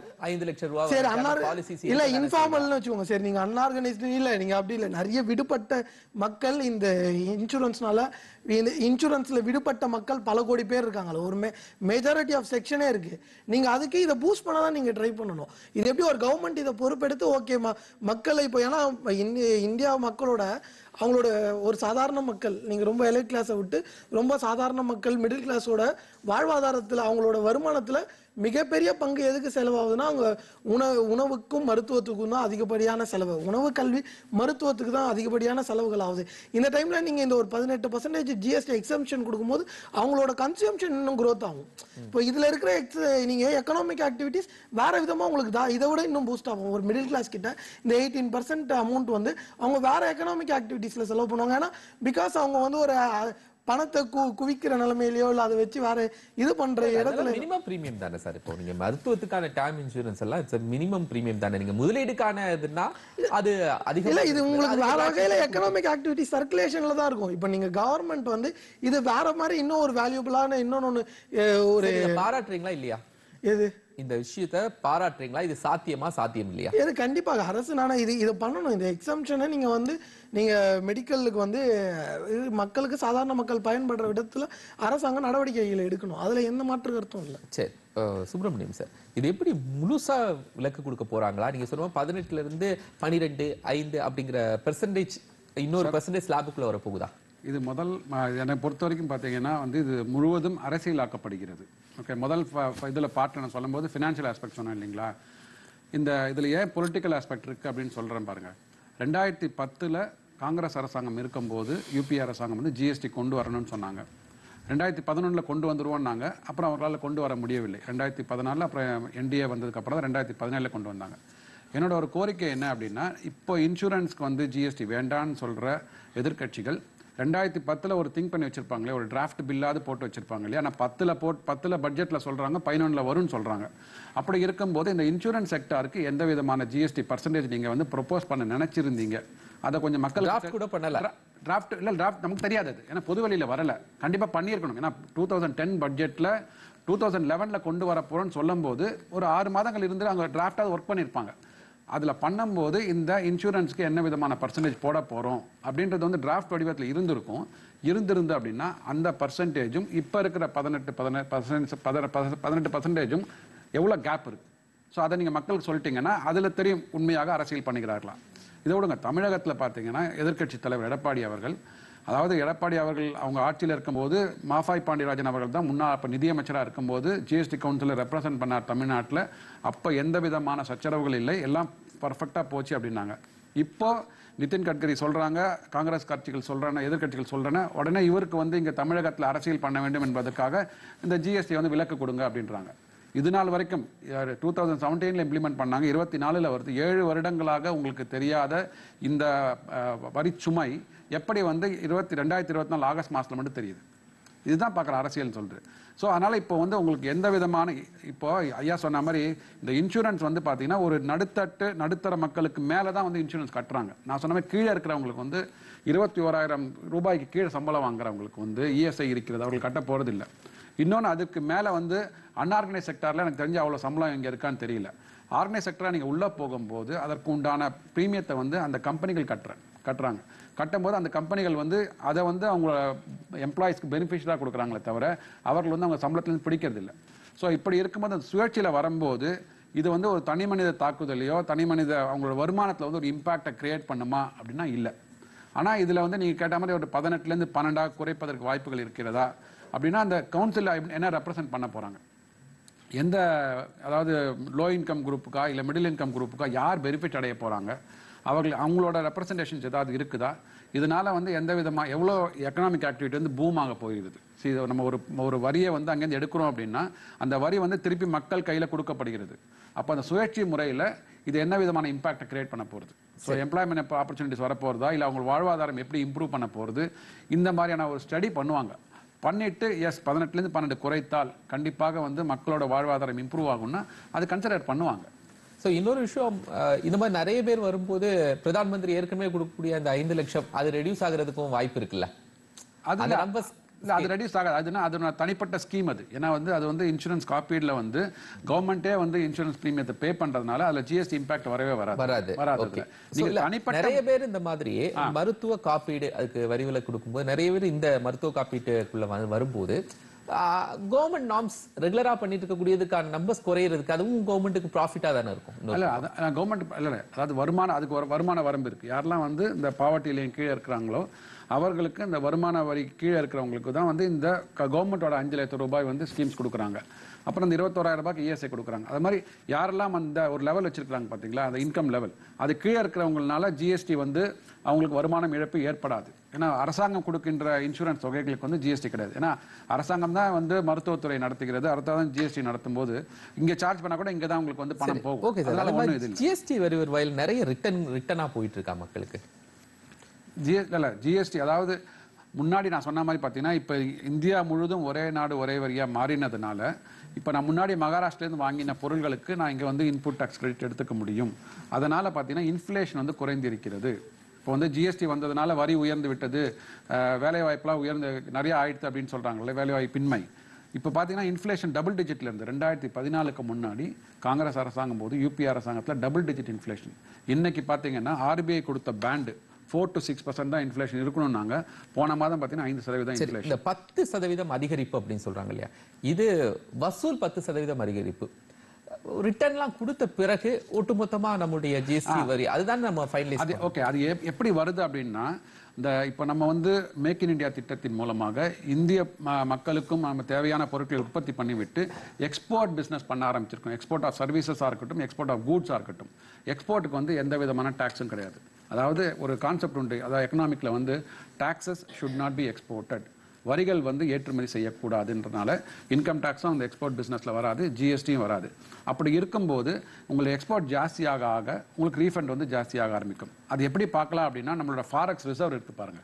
5 லட்சம் ரூபாய் இல்ல இன்ஃபார்மல்னு வச்சுக்கோங்க. சரி, நீங்க அன்ஆர்கனைஸ்டு இல்ல, நீங்க அப்படி இல்ல, நிறைய விடுபட்ட மக்கள் இந்த இன்சூரன்ஸ்னால, இன்சூரன்ஸ்ல விடுபட்ட மக்கள் பல கோடி பேர் இருக்காங்க. ஒரு மெஜாரிட்டி ஆஃப் செக்ஷனே இருக்கு. நீங்க அதுக்கு இதை பூஸ்ட் பண்ணாதான் நீங்க ட்ரை பண்ணணும். இது எப்படி ஒரு கவர்மெண்ட் இதை பொறுப்பெடுத்து ஓகே மக்களை இப்போ, ஏன்னா இந்தியா மக்களோட அவங்களோட ஒரு சாதாரண மக்கள், நீங்க ரொம்ப எலைட் கிளாஸை விட்டு ரொம்ப சாதாரண மக்கள் மிடில் கிளாஸோட வாழ்வாதாரத்துல அவங்களோட வருமானத்துல மிகப்பெரிய பங்கு எதுக்கு செலவாகுதுன்னா, அவங்க உணவுக்கும் மருத்துவத்துக்கும் தான் அதிகப்படியான செலவு. உணவு, கல்வி, மருத்துவத்துக்கு தான் அதிகப்படியான செலவுகள் ஆகுது. இந்த டைம்ல நீங்க இந்த ஒரு 18% ஜிஎஸ்டி எக்ஸம்ஷன் கொடுக்கும்போது அவங்களோட கன்சம்ஷன் இன்னும் growth ஆகும். இப்போ இதுல இருக்கிற நீங்க எக்கனாமிக் ஆக்டிவிட்டிஸ் வேற விதமா உங்களுக்கு இதை விட இன்னும் பூஸ்ட் ஆகும். ஒரு மிடில் கிளாஸ் கிட்ட இந்த 18% அமௌண்ட் வந்து அவங்க வேற எக்கனாமிக் ஆக்டிவிட்டிஸ்ல செலவு பண்ணுவாங்க. ஏன்னா பிகாஸ் அவங்க வந்து ஒரு பணத்தை குவிக்கிற நிலைமையிலயோ இல்ல அதை வச்சு வேற இது பண்ற இடத்துல மினிமம் பிரீமியம் தானே சார். இப்போ நீங்க மருத்துவத்துக்கான டேர்ம் இன்சூரன்ஸ் எல்லாம் இட்ஸ் மினிமம் பிரீமியம் தானே. நீங்க முதலீடுக்கான இதுன்னா அது அதிகம் இல்ல. இது உங்களுக்கு வேற வகையில எக்கனாமிக் ஆக்டிவிட்டி சர்க்குலேஷன்ல தான் இருக்கும். இப்போ நீங்க கவர்மெண்ட் வந்து இது வேற மாதிரி இன்னும் ஒரு வேல்யூபிளான இன்னொன்னு ஒரு பாராட்டுறீங்களா இல்லையா? எது இந்த விஷயத்தை பாராட்டுறீங்களா? இது சாத்தியம் இல்லையா? இது கண்டிப்பாக அரசு இதை பண்ணணும். இந்த எக்ஸம்ஷனை நீங்க மெடிக்கலுக்கு வந்து மக்களுக்கு, சாதாரண மக்கள் பயன்படுற விதத்துல அரசாங்கம் நடவடிக்கைகளை எடுக்கணும். அதுல எந்த மாற்று கருத்தும் இல்லை. சரி சுப்பிரமணியம் சார், இது எப்படி முழுசா விலக்கு கொடுக்க போறாங்களா? நீங்க சொல்லுவோம் 18ல இருந்து 12, 5 அப்படிங்கிற பெர்சன்டேஜ் இன்னொரு பெர்சன்டேஜ் ஸ்லாபுக்குள்ள வர போகுதா? இது முதல் என்னை பொறுத்த வரைக்கும் பார்த்தீங்கன்னா வந்து இது முழுவதும் அரசியலாக்கப்படுகிறது. ஓகே, முதல் இதில் பார்ட் நான் சொல்லும்போது ஃபினான்ஷியல் ஆஸ்பெக்ட் சொன்னேன் இல்லைங்களா. இதில் ஏன் பொலிட்டிக்கல் ஆஸ்பெக்ட் இருக்குது அப்படின்னு சொல்கிறேன் பாருங்கள். 2010 காங்கிரஸ் அரசாங்கம் இருக்கும்போது யூபிஏ அரசாங்கம் வந்து ஜிஎஸ்டி கொண்டு வரணும்னு சொன்னாங்க. 2011 கொண்டு வந்துருவோம்னாங்க. அப்புறம் அவர்களால் கொண்டு வர முடியவில்லை. 2014 அப்புறம் என்டிஏ வந்ததுக்கப்புறம் தான் 2017 கொண்டு வந்தாங்க. என்னோட ஒரு கோரிக்கை என்ன அப்படின்னா, இப்போ இன்சூரன்ஸ்க்கு வந்து ஜிஎஸ்டி வேண்டான்னு சொல்கிற எதிர்க்கட்சிகள் 2010 ஒரு திங்க் பண்ணி வச்சிருப்பாங்களே, ஒரு டிராஃப்ட் பில்லாவது போட்டு வச்சிருப்பாங்க இல்லையா. ஆனால் 10 பட்ஜெட்டில் சொல்கிறாங்க, 11 வரும்னு சொல்கிறாங்க. அப்படி இருக்கும்போது இந்த இன்சூரன்ஸ் செக்டாருக்கு எந்த விதமான ஜிஎஸ்டி பர்சன்டேஜ் நீங்கள் வந்து ப்ரொப்போஸ் பண்ண நினைச்சிருந்தீங்க, அதை கொஞ்சம் மக்கள் கூட பண்ணல. டிராஃப்ட் நமக்கு தெரியாது அது, ஏன்னா பொது வழியில் வரல. கண்டிப்பாக பண்ணியிருக்கணும். ஏன்னா 2010 பட்ஜெட்டில் 2011 கொண்டு வர போகிறோன்னு சொல்லும் போது ஒரு 6 மாதங்கள் இருந்து அங்கே டிராஃப்டாவது ஒர்க் பண்ணியிருப்பாங்க. அதில் பண்ணும்போது இந்த இன்சூரன்ஸ்க்கு என்ன விதமான பர்சன்டேஜ் போட போகிறோம் அப்படின்றது வந்து டிராஃப்ட் வடிவத்தில் இருந்திருந்து அப்படின்னா அந்த பர்சன்டேஜும் இப்போ இருக்கிற 18% எவ்வளோ கேப் இருக்குது. ஸோ அதை நீங்கள் மக்களுக்கு சொல்லிட்டீங்கன்னா அதில் தெரியும் உண்மையாக அரசியல் பண்ணுகிறார்களா. இதை விடுங்க, தமிழகத்தில் பார்த்தீங்கன்னா எதிர்க்கட்சி தலைவர் எடப்பாடி அவர்கள், அதாவது எடப்பாடி அவர்கள் அவங்க ஆட்சியில் இருக்கும்போது மாஃபாய் பாண்டியராஜன் அவர்கள் தான் முன்னாள் அப்போ நிதியமைச்சராக இருக்கும்போது ஜிஎஸ்டி கவுன்சிலில் ரெப்ரசென்ட் பண்ணார் தமிழ்நாட்டில். அப்போ எந்த விதமான சச்சரவுகள் இல்லை, எல்லாம் பர்ஃபெக்டாக போச்சு அப்படின்னாங்க. இப்போ நிதின் கட்கரி சொல்கிறாங்க, காங்கிரஸ் கட்சிகள் சொல்கிறாங்க, எதிர்க்கட்சிகள் சொல்கிறாங்க, உடனே இவருக்கு வந்து இங்கே தமிழகத்தில் அரசியல் பண்ண வேண்டும் என்பதற்காக இந்த ஜிஎஸ்டி வந்து விலக்கு கொடுங்க அப்படின்றாங்க. இது நாள் வரைக்கும் 2017 இம்ப்ளிமெண்ட் பண்ணாங்க, 24 வருது. 7 வருடங்களாக உங்களுக்கு தெரியாத இந்த வரி சுமை எப்படி வந்து 2024 ஆகஸ்ட் மாதத்தில் மட்டும் தெரியுது. இதுதான் பார்க்குற அரசியல்னு சொல்கிறது. ஸோ அதனால் இப்போ வந்து உங்களுக்கு எந்த விதமான, இப்போ ஐயா சொன்ன மாதிரி இந்த இன்சூரன்ஸ் வந்து பார்த்தீங்கன்னா ஒரு நடுத்தர மக்களுக்கு மேலே தான் வந்து இன்சூரன்ஸ் கட்டுறாங்க. நான் சொன்ன மாதிரி கீழே இருக்கிறவங்களுக்கு வந்து 21,000 ரூபாய்க்கு கீழே சம்பளம் வாங்குறவங்களுக்கு வந்து இஎஸ்ஐ இருக்கிறது, அவங்களுக்கு கட்ட போகிறது இல்லை. இன்னொன்று அதுக்கு மேலே வந்து அன்ஆர்கனைஸ் செக்டாரில் எனக்கு தெரிஞ்சு அவ்வளோ சம்பளம் இங்கே இருக்கான்னு தெரியல. ஆர்கனைஸ் செக்டராக நீங்கள் உள்ளே போகும்போது அதற்கு உண்டான ப்ரீமியத்தை வந்து அந்த கம்பெனிகள் கட்டுறாங்க. கட்டும்போது அந்த கம்பெனிகள் வந்து அதை வந்து அவங்க எம்ப்ளாயிஸ்க்கு பெனிஃபிஷியலாக கொடுக்குறாங்களே தவிர அவர்கள் வந்து அவங்க சம்பளத்துலேருந்து பிடிக்கிறது இல்லை. ஸோ இப்படி இருக்கும்போது அந்த சுழற்சியில் வரும்போது இது வந்து ஒரு தனி மனித தாக்குதலையோ தனி மனித அவங்களோட வருமானத்தில் வந்து ஒரு இம்பாக்டை கிரியேட் பண்ணுமா அப்படின்னா இல்லை. ஆனால் இதில் வந்து நீங்கள் கேட்ட மாதிரி ஒரு 18 12 குறைப்பதற்கு வாய்ப்புகள் இருக்கிறதா அப்படின்னா அந்த கவுன்சிலில் என்ன ரெப்ரசென்ட் பண்ண போகிறாங்க, எந்த, அதாவது லோ இன்கம் குரூப்புக்கா இல்லை மிடில் இன்கம் குரூப்புக்கா யார் பெனிஃபிட் அடைய போகிறாங்க, அவங்களோட ரெப்ரசன்டேஷன்ஸ் ஏதாவது இருக்குதா, இதனால வந்து எந்த விதமாக எவ்வளோ எக்கனாமிக் ஆக்டிவிட்டி வந்து பூம் ஆக போகிறது. சரி, நம்ம ஒரு வரியை வந்து அங்கேருந்து எடுக்கிறோம் அப்படின்னா அந்த வரி வந்து திருப்பி மக்கள் கையில் கொடுக்கப்படுகிறது. அப்போ அந்த சுழற்சி முறையில் இது என்ன விதமான இம்பாக்டை கிரியேட் பண்ண போகிறது, ஸோ எம்ப்ளாய்மெண்ட் ஆப்பர்ச்சுனிட்டிஸ் வரப்போகிறதா இல்லை அவங்க வாழ்வாதாரம் எப்படி இம்ப்ரூவ் பண்ண போகிறது, இந்த மாதிரியான ஒரு ஸ்டடி பண்ணிட்டு 18 12 குறைத்தால் கண்டிப்பாக வந்து மக்களோட வாழ்வாதாரம் இம்ப்ரூவ் ஆகும்னா அது கன்சிடர் பண்ணுவாங்க. ஸோ இன்னொரு விஷயம், இந்த மாதிரி நிறைய பேர் வரும்போது பிரதான் மந்திரி ஏற்கனவே கொடுக்கக்கூடிய அந்த 5 லட்சம் அது ரெடியூஸ் ஆகிறதுக்கும் வாய்ப்பு இருக்குல்ல. அது ரெடியூஸ் ஆகாது. அது தனிப்பட்ட ஸ்கீம் அது. ஏன்னா வந்து அது வந்து இன்சூரன்ஸ் காப்பீடுல வந்து கவர்மெண்டே வந்து இன்சூரன்ஸ் பிரீமியத்தை பே பண்றதுனால அதுல ஜிஎஸ்டி இம்பாக்ட் வரவே வராது. நிறைய பேர் இந்த மாதிரி மருத்துவ காப்பீடு அதுக்கு வரி விலக்கு கொடுக்கும்போது நிறைய பேர் இந்த மருத்துவ காப்பீட்டுக்குள்ள வரும்போது கவர்மெண்ட் நார்ம்ஸ் ரெகுலரா பண்ணிட்டு இருக்கக்கூடியதுக்கான நம்பர்ஸ் குறையிறதுக்கு அதுவும் கவர்மெண்ட்டுக்கு ப்ராஃபிட்டா தானே இருக்கும். கவர்மெண்ட் இல்லை, அதாவது அதுக்கு ஒரு வருமான வரம்பு இருக்கு. யாரெல்லாம் வந்து இந்த பாவர்ட்டி லைன் கீழே இருக்கிறாங்களோ அவர்களுக்கு இந்த வருமான வரி கீழே இருக்கிறவங்களுக்கு தான் வந்து இந்த கவர்மெண்டோட 5 லட்சம் ரூபாய் வந்து ஸ்கீம்ஸ் கொடுக்குறாங்க. அப்புறம் இந்த 21,000 ரூபாய்க்கு இஎஸ்ஐ கொடுக்குறாங்க. அது மாதிரி யாரெல்லாம் அந்த ஒரு லெவல் வச்சிருக்காங்க பார்த்தீங்களா, அந்த இன்கம் லெவல், அது கீழே இருக்கிறவங்கனால ஜிஎஸ்டி வந்து அவங்களுக்கு வருமானம் இழப்பு ஏற்படாது. ஏன்னா அரசாங்கம் கொடுக்கின்ற இன்சூரன்ஸ் தொகைகளுக்கு வந்து ஜிஎஸ்டி கிடையாது. ஏன்னா அரசாங்கம் தான் வந்து மருத்துவத்துறை நடத்துகிறது, அடுத்ததான் ஜிஎஸ்டி நடத்தும் போது இங்கே சார்ஜ் பண்ணா கூட இங்கே தான் உங்களுக்கு வந்து பணம் போகும். ஓகே சார், ஜிஎஸ்டி வரி வருவாயில் நிறைய ரிட்டனா போயிட்டு இருக்கா மக்களுக்கு. ஜிஎஸ்டி அதாவது முன்னாடி நான் சொன்ன மாதிரி பார்த்தீங்கன்னா இப்போ இந்தியா முழுதும் ஒரே நாடு ஒரே வரியாக மாறினதுனால இப்போ நான் முன்னாடி மகாராஷ்டிரேருந்து வாங்கின பொருள்களுக்கு நான் இங்கே வந்து இன்புட் டாக்ஸ் கிரெடிட் எடுத்துக்க முடியும். அதனால் பார்த்தீங்கன்னா இன்ஃப்ளேஷன் வந்து குறைந்திருக்கிறது. இப்போ வந்து ஜிஎஸ்டி வந்ததுனால வரி உயர்ந்து விட்டது, வேலைவாய்ப்புலாம் உயர்ந்து நிறைய ஆயிடுது அப்படின்னு சொல்கிறாங்களே, வேலைவாய்ப்பின்மை. இப்போ பார்த்தீங்கன்னா இன்ஃப்ளேஷன் டபுள் டிஜிட்ல இருந்து 2014 முன்னாடி காங்கிரஸ் அரசாங்கம் போது யூபி அரசாங்கத்தில் டபுள் டிஜிட் இன்ஃப்ளேஷன். இன்னைக்கு பார்த்தீங்கன்னா ஆர்பிஐ கொடுத்த பேண்டு 4 to 6% தான் இன்ஃப்ளேஷன் இருக்கணும்னாங்க. போன மாதம் பார்த்தீங்கன்னா 5% இன்ஃப்ளேஷன். இந்த 10% அதிகரிப்பு அப்படின்னு சொல்றாங்க இல்லையா, இது வசூல் 10% அதிகரிப்பு. ரிட்டர்ன்லாம் கொடுத்த பிறகு ஒட்டுமொத்தமா நம்மளுடைய ஜிஎஸ்டி வரி அதுதான் நம்ம ஃபைனலைஸ். ஓகே, அது எப்படி வருது அப்படின்னா இப்போ நம்ம வந்து மேக் இன் இந்தியா திட்டத்தின் மூலமாக இந்திய மக்களுக்கும் நம்ம தேவையான பொருட்களை உற்பத்தி பண்ணிவிட்டு எக்ஸ்போர்ட் பிஸ்னஸ் பண்ண ஆரம்பிச்சிருக்கோம். எக்ஸ்போர்ட் ஆஃப் சர்வீசஸாக இருக்கட்டும், எக்ஸ்போர்ட் ஆஃப் கூட்ஸாக இருக்கட்டும். எக்ஸ்போர்ட்டுக்கு வந்து எந்த விதமான டாக்ஸும் கிடையாது. அதாவது ஒரு கான்செப்ட் உண்டு, அதாவது எக்கனாமிக்ல வந்து taxes should not be exported, வரிகள் வந்து ஏற்றுமதி செய்யக்கூடாதுன்றனால இன்கம் டேக்ஸும் அந்த எக்ஸ்போர்ட் பிஸ்னஸில் வராது, ஜிஎஸ்டியும் வராது. அப்படி இருக்கும்போது உங்களுக்கு எக்ஸ்போர்ட் ஜாஸ்தியாக ஆக உங்களுக்கு ரீஃபண்ட் வந்து ஜாஸ்தியாக ஆரம்பிக்கும். அது எப்படி பார்க்கலாம் அப்படின்னா, நம்மளோட ஃபாரெக்ஸ் ரிசர்வ் இருக்கு பாருங்க,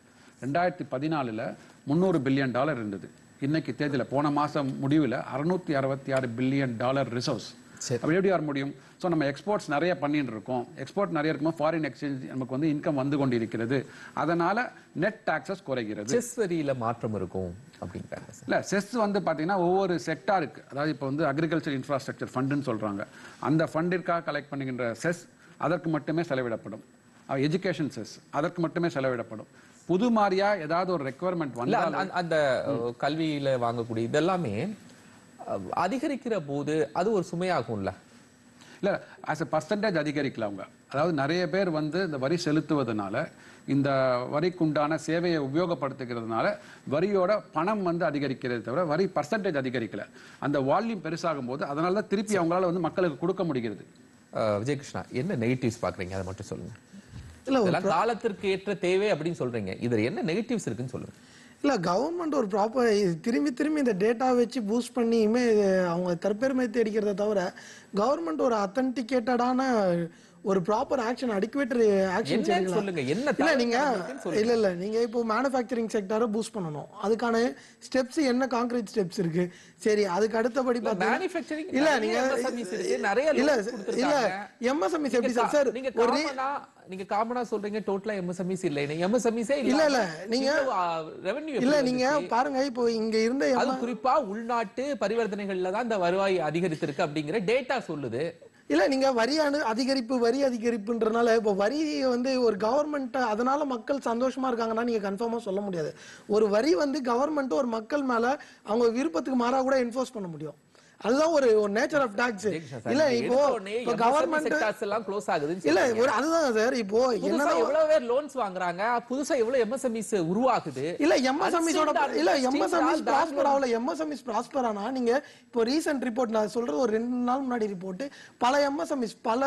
2014 $300 பில்லியன் இருந்தது. இன்னைக்கு தேதியில் போன மாதம் முடிவில் $666 பில்லியன் ரிசர்வ்ஸ். அப்படி எப்படி வர முடியும்? ஸோ நம்ம எக்ஸ்போர்ட்ஸ் நிறைய பண்ணிட்டு இருக்கோம், எக்ஸ்போர்ட் நிறைய இருக்கும்போது ஃபாரின் எக்ஸ்சேஞ்ச் நமக்கு வந்து இன்கம் வந்து கொண்டிருக்கிறது, அதனால நெட் டாக்ஸஸ் குறைகிறது. செஸ் வரியில மாற்றம் இருக்கும் அப்படிங்கிறாங்க. இல்லை, செஸ் வந்து பார்த்தீங்கன்னா ஒவ்வொரு செக்டாருக்கு, அதாவது இப்போ வந்து அக்ரிகல்ச்சர் இன்ஃப்ராஸ்ட்ரக்சர் ஃபண்டுன்னு சொல்கிறாங்க, அந்த ஃபண்டிற்காக கலெக்ட் பண்ணுகின்ற செஸ் அதற்கு மட்டுமே செலவிடப்படும். எஜுகேஷன் செஸ் அதற்கு மட்டுமே செலவிடப்படும். புது மாதிரியா ஏதாவது ஒரு ரெக்குவயர்மெண்ட் வந்து அந்த கல்வியில வாங்கக்கூடிய இதெல்லாமே அதிகரிக்கிற போது அது ஒரு சுமையாகும்ல? இல்லை, ஆஸ் எ பர்சன்டேஜ் அதிகரிக்கல அவங்க. அதாவது நிறைய பேர் வந்து இந்த வரி செலுத்துவதனால, இந்த வரிக்குண்டான சேவையை உபயோகப்படுத்துகிறதுனால வரியோட பணம் வந்து அதிகரிக்கிறதே தவிர வரி பர்சன்டேஜ் அதிகரிக்கல. அந்த வால்யூம் பெருசாகும் போது அதனால தான் திருப்பி அவங்களால வந்து மக்களுக்கு கொடுக்க முடிகிறது. விஜயகிருஷ்ணா, என்ன நெகட்டிவ்ஸ் பாக்குறீங்க, அதை மட்டும் சொல்லுங்க. இல்ல, காலத்திற்கு ஏற்ற தேவை அப்படின்னு சொல்றீங்க, இதுல என்ன நெகட்டிவ்ஸ் இருக்குன்னு சொல்லுங்க. இல்லை, கவர்மெண்ட் ஒரு ப்ராப்பர் திரும்பி இந்த டேட்டா வச்சு பூஸ்ட் பண்ணியுமே அவங்க தற்பெருமை தேடிக்கிறத தவிர கவர்மெண்ட் ஒரு அத்தன்டிகேட்டடான ஒரு ப்ராப்பர் ஆக்ஷன், அடிக்குவேட் ஆக்ஷன் சொல்லுங்க. என்ன இல்ல நீங்க இல்ல நீங்க இப்போ மேனுஃபேக்சரிங் செக்டரை பூஸ்ட் பண்ணணும், அதுக்கான ஸ்டெப்ஸ் என்ன, கான்கிரீட் ஸ்டெப்ஸ் இருக்கு. சரி, அதுக்கு அடுத்தபடி மேனுஃபேக்சரிங் இல்ல நீங்க நிறைய இல்ல எம்எஸ்எம்இ எப்படி சார் நீங்க காமனா சொல்றீங்க டோட்டலா எம்எஸ்எம்இஸ் இல்ல, எம்எஸ்எம்இஸே இல்ல நீங்க ரெவென்யூ இல்ல நீங்க பாருங்க, இப்போ இங்க இருந்த அது குறிப்பா உள்நாட்டு பரிவர்த்தனைகள்ல தான் இந்த வருவாய் அதிகரித்திருக்கு அப்படிங்கிற டேட்டா சொல்லுது. இல்ல நீங்க வரி அதிகரிப்புன்றனால இப்போ வரி வந்து ஒரு கவர்மெண்ட் அதனால மக்கள் சந்தோஷமா இருக்காங்கன்னா நீங்க கன்ஃபார்மா சொல்ல முடியாது. ஒரு வரி வந்து கவர்மெண்ட் ஒரு மக்கள் மேல அவங்க விருப்பத்துக்கு மாறா கூட என்ஃபோர்ஸ் பண்ண முடியும். அதுதான் ஒரு நேச்சர் ஆஃப் டாக்ஸ். இல்ல இப்போ கவர்மெண்ட் செக்டார்ஸ் எல்லாம் க்ளோஸ் ஆகுது இல்ல ஒரு அதுதான் சார். இப்போ என்னன்னா எவ்வளவு பேர் லோன்ஸ் வாங்குறாங்க, புதுசா எவ்வளவு எம்எஸ்எம்இஸ் உருவாகுது. இல்ல எம்எஸ்எம்இஸோட இல்ல எம்எஸ்எம்இஸ் பிராஸ்பர் ஆகல. எம்எஸ்எம்இஸ் பிராஸ்பர் ஆனா நீங்க இப்போ ரீசன்ட் ரிப்போர்ட் நான் சொல்றது ஒரு 2 நாள் முன்னாடி ரிப்போர்ட், பல எம்எஸ்எம்இஸ் பல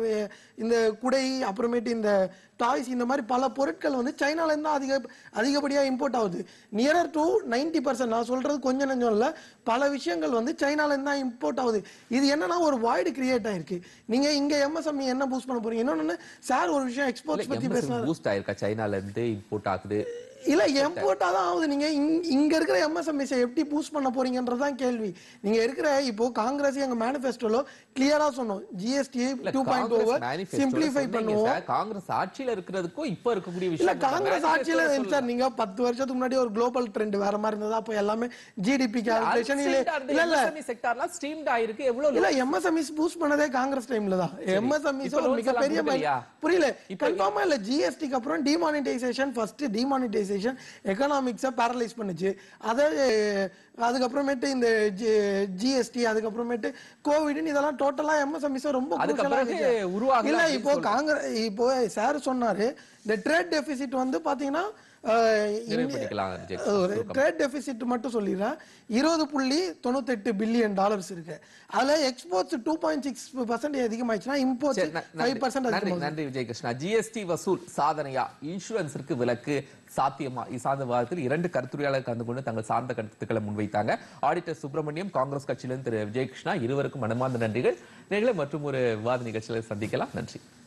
இந்த குடை அப்புறமேட்டு இந்த டாய்ஸ் இந்த மாதிரி பல பொருட்கள் வந்து சைனால இருந்து அதிகப்படியா இம்போர்ட் ஆகுது. Nearer to 90%. நான் சொல்றது கொஞ்சம் நஞ்சம் இல்ல, பல விஷயங்கள் வந்து சைனால இருந்து தான் இம்போர்ட் ஆகுது. இது என்னன்னா ஒரு வாய்டு கிரியேட் ஆயிருக்கு. நீங்க இங்க எம்எஸ்எம்இ என்ன பூஸ்ட் பண்ண போறீங்க? இன்னொன்னு சார் ஒரு விஷயம் எக்ஸ்போர்ட்ஸ் பத்தி பேசுறாரு. பூஸ்ட் ஆயிருக்கா சைனால இருந்து இம்போர்ட் ஆகுது? இல்ல இம்போர்ட்டா தான் ஆகுது. நீங்க இங்க இருக்கிற எம்எஸ்எம்இஸ் எப்படி பூஸ்ட் பண்ண போறீங்கன்றதான் கேள்வி. நீங்க இருக்கிற இப்போ காங்கிரஸ் எங்க மேனிஃபெஸ்டோல கிளியரா சொன்னோம், ஜிஎஸ்டி 2.0 சிம்பிளிஃபை பண்ணுவோம். காங்கிரஸ் ஆட்சியில இருக்கிறதுக்கும் இப்ப இருக்கக்கூடிய விஷயம் இல்ல, காங்கிரஸ் ஆட்சியில சார் நீங்க 10 வருஷத்துக்கு முன்னாடி ஒரு குளோபல் ட்ரெண்ட் வேற மாதிரி இருந்ததா, அப்ப எல்லாமே ஜிடிபி கால்குலேஷன் இல்ல எம்எஸ்எம்இ செக்டார்ல ஸ்ட்ரீம்ட் ஆயிருக்கு. எவ்வளவு இல்ல எம்எஸ்எம்இஸ் பூஸ்ட் பண்ணதே காங்கிரஸ் டைம்ல தான். எம்எஸ்எம்இஸ் ஒரு மிகப்பெரிய புரியல கன்ஃபார்மா இல்ல. ஜிஎஸ்டிக்கு அப்புறம் டிமானிட்டைசேஷன், ஃபர்ஸ்ட் டிமானிட்டைசேஷன் எக்கனாமிக்ஸை பேரலைஸ் பண்ணுச்சு. அதுக்கப்புறமேட்டு இந்த ஜிஎஸ்டி, அதுக்கப்புறமேட்டு கோவிட், இதெல்லாம் டோட்டலா எம்எஸ்எம்இஸ் ரொம்ப இல்ல. இப்போ காங்கிரஸ் இப்போ சார் சொன்னாரு இந்த ட்ரேட் டெபிசிட் வந்து பாத்தீங்கன்னா ட்ரேட் டெபிசிட் மட்டும் சொல்லிடுறேன், $20.98 பில்லியன் இருக்கு. அதுல எக்ஸ்போர்ட்ஸ் 2.6% அதிகமாயிடுச்சுன்னா இம்போர்ட்ஸ் 5% அதிகமாகும். நன்றி விஜயகிருஷ்ணா. ஜிஎஸ்டி வசூல் சாதனையா, இன்சூரன்ஸிற்கு விலக்கு சாத்தியமா? சார்ந்த விவாதத்தில் 2 கருத்துரையாளர் கலந்து கொண்டு தங்கள் சார்ந்த கருத்துக்களை முன்வைத்தாங்க. ஆடிட்டர் சுப்பிரமணியம், காங்கிரஸ் கட்சியிலிருந்து திரு விஜயகிருஷ்ணா, இருவருக்கும் மனமார்ந்த நன்றிகள். நீங்களே மற்றும் ஒரு விவாத நிகழ்ச்சியில் சந்திக்கலாம். நன்றி.